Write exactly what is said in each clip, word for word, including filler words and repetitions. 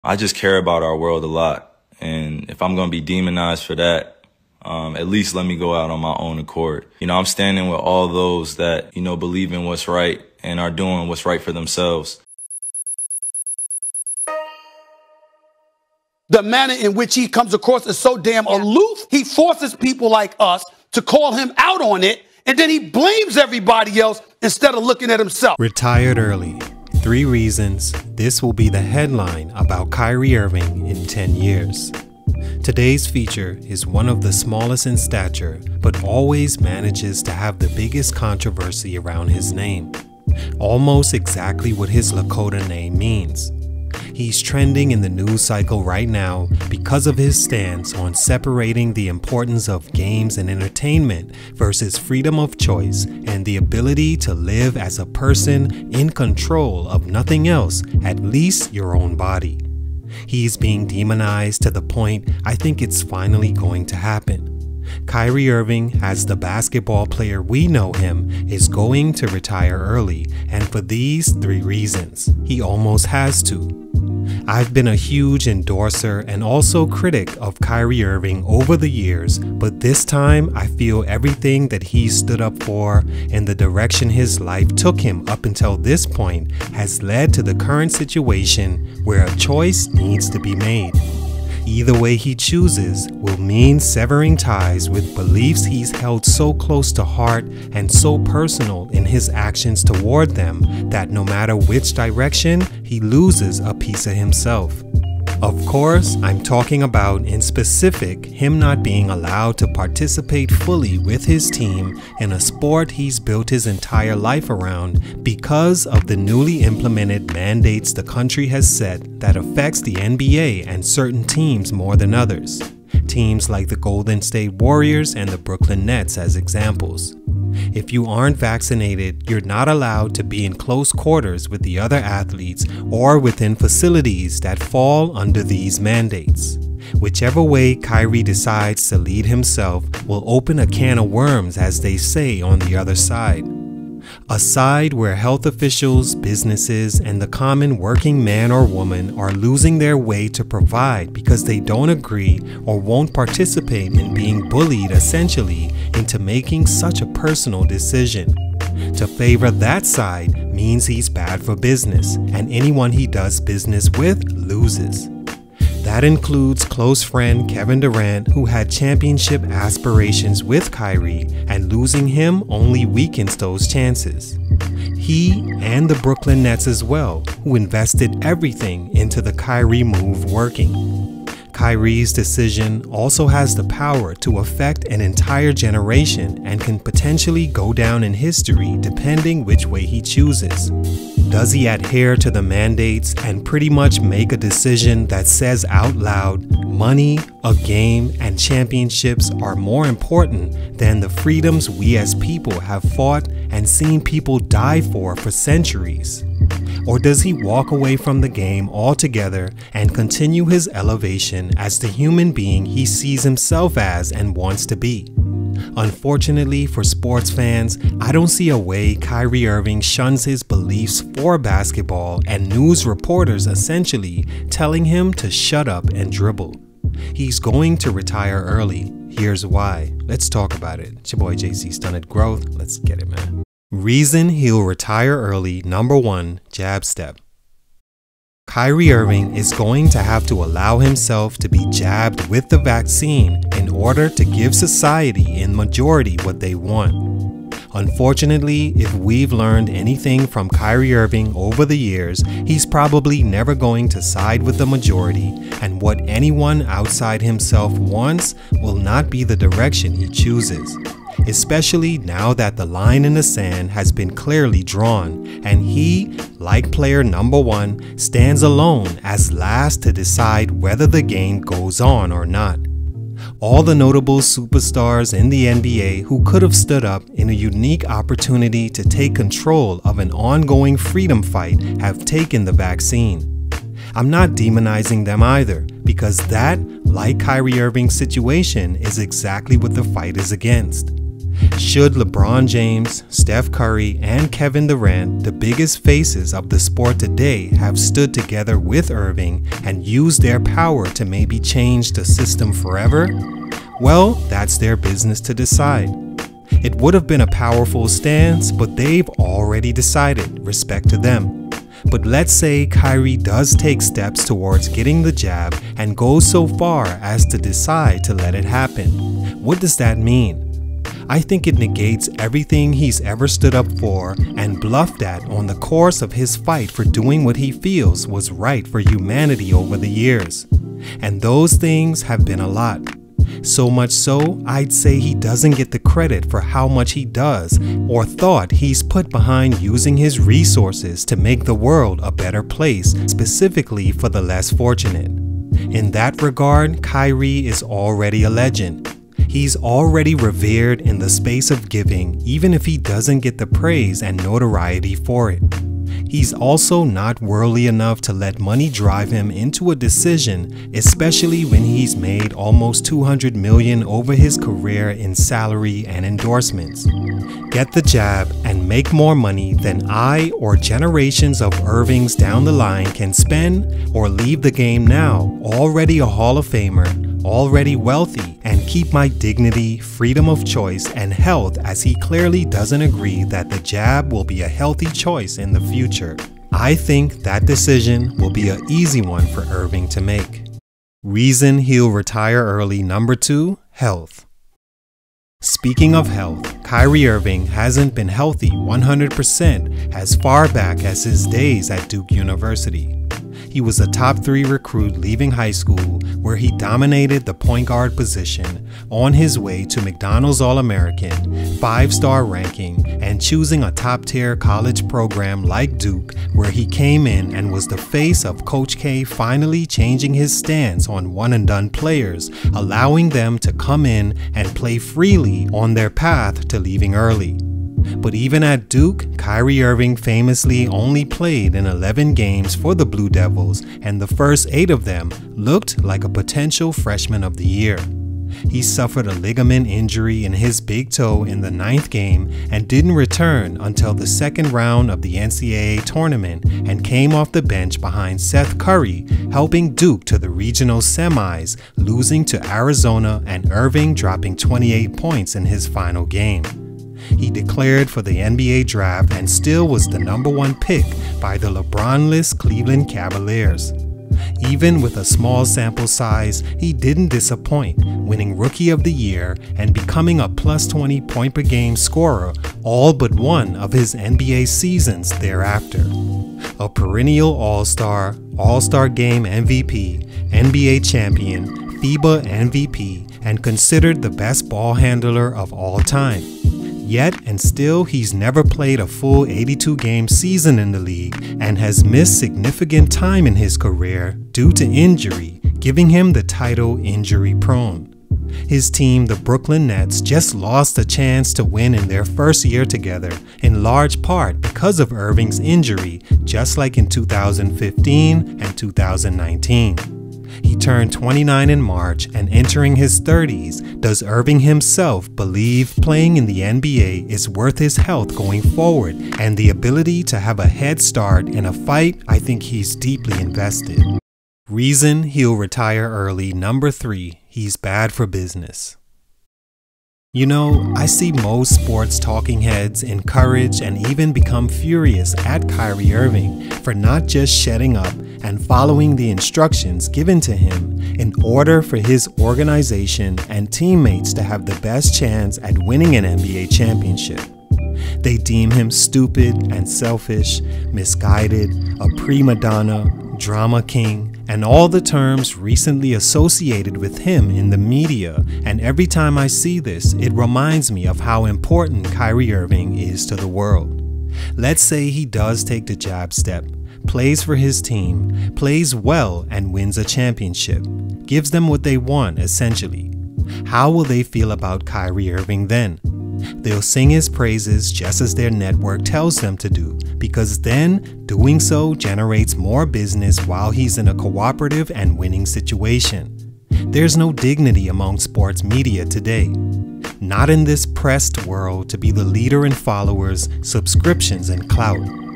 I just care about our world a lot. And if I'm going to be demonized for that, um, at least let me go out on my own accord. You know, I'm standing with all those that, you know, believe in what's right and are doing what's right for themselves. The manner in which he comes across is so damn aloof. He forces people like us to call him out on it, and then he blames everybody else instead of looking at himself. Retired early. Three reasons this will be the headline about Kyrie Irving in ten years. Today's feature is one of the smallest in stature, but always manages to have the biggest controversy around his name. Almost exactly what his Lakota name means. He's trending in the news cycle right now because of his stance on separating the importance of games and entertainment versus freedom of choice and the ability to live as a person in control of nothing else, at least your own body. He's being demonized to the point I think it's finally going to happen. Kyrie Irving, as the basketball player we know him, is going to retire early, and for these three reasons. He almost has to. I've been a huge endorser and also critic of Kyrie Irving over the years, but this time I feel everything that he stood up for and the direction his life took him up until this point has led to the current situation where a choice needs to be made. Either way he chooses will mean severing ties with beliefs he's held so close to heart and so personal in his actions toward them that no matter which direction, he loses a piece of himself. Of course, I'm talking about, in specific, him not being allowed to participate fully with his team in a sport he's built his entire life around because of the newly implemented mandates the country has set that affects the N B A and certain teams more than others. Teams like the Golden State Warriors and the Brooklyn Nets as examples. If you aren't vaccinated, you're not allowed to be in close quarters with the other athletes or within facilities that fall under these mandates. Whichever way Kyrie decides to lead himself will open a can of worms, as they say on the other side. A side where health officials, businesses, and the common working man or woman are losing their way to provide because they don't agree or won't participate in being bullied essentially into making such a personal decision. To favor that side means he's bad for business, and anyone he does business with loses. That includes close friend Kevin Durant, who had championship aspirations with Kyrie, and losing him only weakens those chances. He and the Brooklyn Nets as well, who invested everything into the Kyrie move working. Kyrie's decision also has the power to affect an entire generation and can potentially go down in history depending which way he chooses. Does he adhere to the mandates and pretty much make a decision that says out loud, money, a game, and championships are more important than the freedoms we as people have fought and seen people die for for centuries? Or does he walk away from the game altogether and continue his elevation as the human being he sees himself as and wants to be? Unfortunately for sports fans, I don't see a way Kyrie Irving shuns his beliefs for basketball and news reporters essentially telling him to shut up and dribble. He's going to retire early. Here's why. Let's talk about it. It's your boy J C, Stunted Growth. Let's get it, man. Reason he'll retire early. Number one, jab step. Kyrie Irving is going to have to allow himself to be jabbed with the vaccine in order to give society in majority what they want. Unfortunately, if we've learned anything from Kyrie Irving over the years, he's probably never going to side with the majority, and what anyone outside himself wants will not be the direction he chooses. Especially now that the line in the sand has been clearly drawn, and he, like player number one, stands alone as last to decide whether the game goes on or not. All the notable superstars in the N B A who could have stood up in a unique opportunity to take control of an ongoing freedom fight have taken the vaccine. I'm not demonizing them either, because that, like Kyrie Irving's situation, is exactly what the fight is against. Should LeBron James, Steph Curry, and Kevin Durant, the biggest faces of the sport today, have stood together with Irving and used their power to maybe change the system forever? Well, that's their business to decide. It would have been a powerful stance, but they've already decided, respect to them. But let's say Kyrie does take steps towards getting the jab and goes so far as to decide to let it happen. What does that mean? I think it negates everything he's ever stood up for and bluffed at on the course of his fight for doing what he feels was right for humanity over the years. And those things have been a lot. So much so, I'd say he doesn't get the credit for how much he does or thought he's put behind using his resources to make the world a better place, specifically for the less fortunate. In that regard, Kyrie is already a legend. He's already revered in the space of giving, even if he doesn't get the praise and notoriety for it. He's also not worldly enough to let money drive him into a decision, especially when he's made almost two hundred million dollars over his career in salary and endorsements. Get the jab and make more money than I or generations of Irvings down the line can spend, or leave the game now, already a Hall of Famer, already wealthy, and keep my dignity, freedom of choice, and health, as he clearly doesn't agree that the jab will be a healthy choice in the future. I think that decision will be an easy one for Irving to make. Reason he'll retire early number two, health. Speaking of health, Kyrie Irving hasn't been healthy one hundred percent as far back as his days at Duke University. He was a top three recruit leaving high school, where he dominated the point guard position, on his way to McDonald's All-American, five-star ranking, and choosing a top-tier college program like Duke, where he came in and was the face of Coach K finally changing his stance on one-and-done players, allowing them to come in and play freely on their path to leaving early. But even at Duke, Kyrie Irving famously only played in eleven games for the Blue Devils, and the first eight of them looked like a potential freshman of the year. He suffered a ligament injury in his big toe in the ninth game and didn't return until the second round of the N C double A tournament, and came off the bench behind Seth Curry, helping Duke to the regional semis, losing to Arizona, and Irving dropping twenty-eight points in his final game. He declared for the N B A draft and still was the number one pick by the LeBron-less Cleveland Cavaliers. Even with a small sample size, he didn't disappoint, winning Rookie of the Year and becoming a plus twenty point per game scorer all but one of his N B A seasons thereafter. A perennial All-Star, All-Star Game M V P, N B A champion, FIBA M V P, and considered the best ball handler of all time. Yet and still, he's never played a full eighty-two game season in the league and has missed significant time in his career due to injury, giving him the title injury prone. His team, the Brooklyn Nets, just lost a chance to win in their first year together, in large part because of Irving's injury, just like in two thousand fifteen and two thousand nineteen. He turned twenty-nine in March, and entering his thirties, does Irving himself believe playing in the N B A is worth his health going forward and the ability to have a head start in a fight I think he's deeply invested? Reason he'll retire early number three, he's bad for business. You know, I see most sports talking heads encourage and even become furious at Kyrie Irving for not just shutting up and following the instructions given to him in order for his organization and teammates to have the best chance at winning an N B A championship. They deem him stupid and selfish, misguided, a prima donna, drama king, and all the terms recently associated with him in the media, and every time I see this, it reminds me of how important Kyrie Irving is to the world. Let's say he does take the jab step, plays for his team, plays well and wins a championship, gives them what they want essentially. How will they feel about Kyrie Irving then? They'll sing his praises just as their network tells them to do, because then doing so generates more business while he's in a cooperative and winning situation. There's no dignity among sports media today. Not in this pressed world to be the leader in followers, subscriptions, and clout.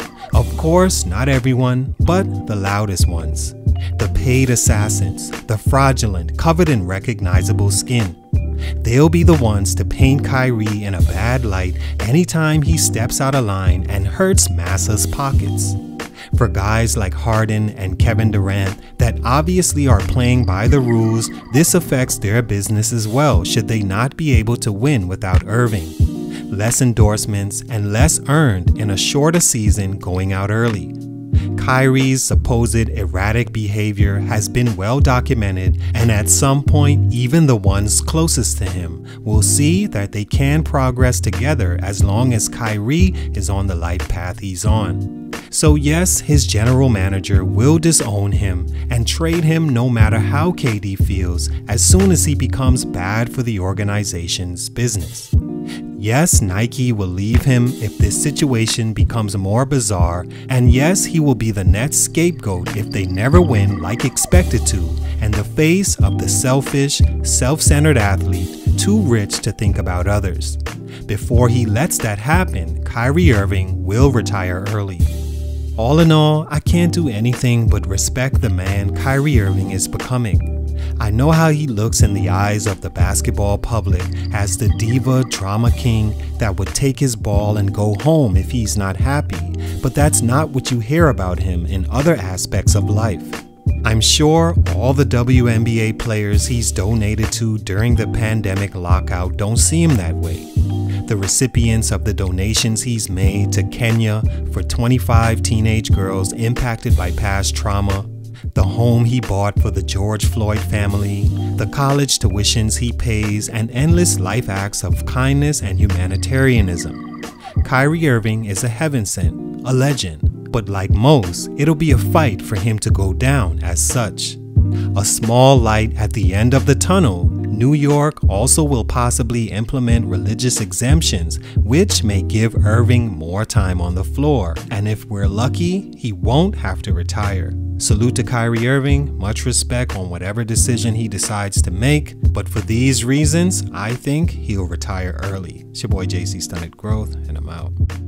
Of course, not everyone, but the loudest ones. The paid assassins, the fraudulent, covered and recognizable skin. They'll be the ones to paint Kyrie in a bad light anytime he steps out of line and hurts Massa's pockets. For guys like Harden and Kevin Durant that obviously are playing by the rules, this affects their business as well should they not be able to win without Irving. Less endorsements and less earned in a shorter season going out early. Kyrie's supposed erratic behavior has been well documented, and at some point even the ones closest to him will see that they can progress together as long as Kyrie is on the life path he's on. So yes, his general manager will disown him and trade him no matter how K D feels as soon as he becomes bad for the organization's business. Yes, Nike will leave him if this situation becomes more bizarre, and yes, he will be the Nets' scapegoat if they never win like expected to, and the face of the selfish, self-centered athlete too rich to think about others. Before he lets that happen, Kyrie Irving will retire early. All in all, I can't do anything but respect the man Kyrie Irving is becoming. I know how he looks in the eyes of the basketball public as the diva drama king that would take his ball and go home if he's not happy, but that's not what you hear about him in other aspects of life. I'm sure all the W N B A players he's donated to during the pandemic lockout don't see him that way. The recipients of the donations he's made to Kenya for twenty-five teenage girls impacted by past trauma, the home he bought for the George Floyd family, the college tuitions he pays, and endless life acts of kindness and humanitarianism. Kyrie Irving is a heaven sent, a legend, but like most, it'll be a fight for him to go down as such. A small light at the end of the tunnel, New York also will possibly implement religious exemptions, which may give Irving more time on the floor, and if we're lucky, he won't have to retire. Salute to Kyrie Irving, much respect on whatever decision he decides to make, but for these reasons, I think he'll retire early. It's your boy J C Stunted Growth, and I'm out.